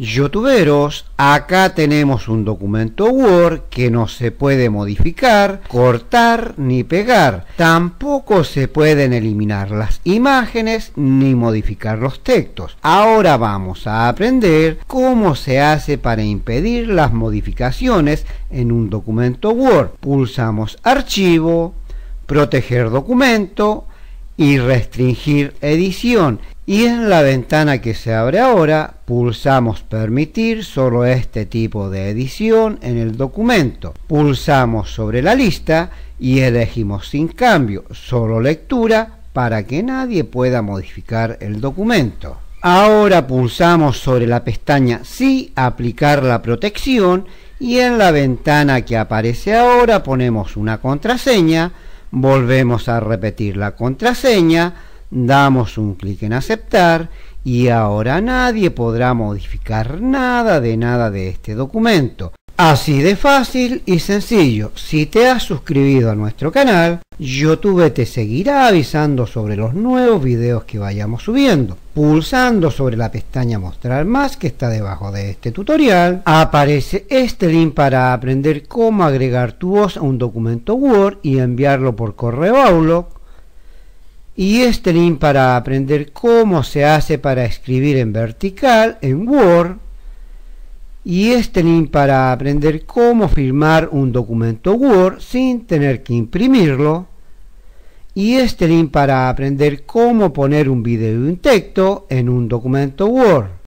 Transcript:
YouTuberos, acá tenemos un documento Word que no se puede modificar, cortar ni pegar. Tampoco se pueden eliminar las imágenes ni modificar los textos. Ahora vamos a aprender cómo se hace para impedir las modificaciones en un documento Word. Pulsamos Archivo, Proteger documento y Restringir edición. Y en la ventana que se abre ahora, pulsamos Permitir solo este tipo de edición en el documento. Pulsamos sobre la lista y elegimos Sin cambio, solo lectura, para que nadie pueda modificar el documento. Ahora pulsamos sobre la pestaña Sí, aplicar la protección, y en la ventana que aparece ahora ponemos una contraseña, volvemos a repetir la contraseña, damos un clic en aceptar y ahora nadie podrá modificar nada de este documento. Así de fácil y sencillo. Si te has suscrito a nuestro canal, YouTube te seguirá avisando sobre los nuevos videos que vayamos subiendo. Pulsando sobre la pestaña Mostrar más que está debajo de este tutorial, aparece este link para aprender cómo agregar tu voz a un documento Word y enviarlo por correo Outlook. Y este link para aprender cómo se hace para escribir en vertical en Word. Y este link para aprender cómo firmar un documento Word sin tener que imprimirlo. Y este link para aprender cómo poner un video y un texto en un documento Word.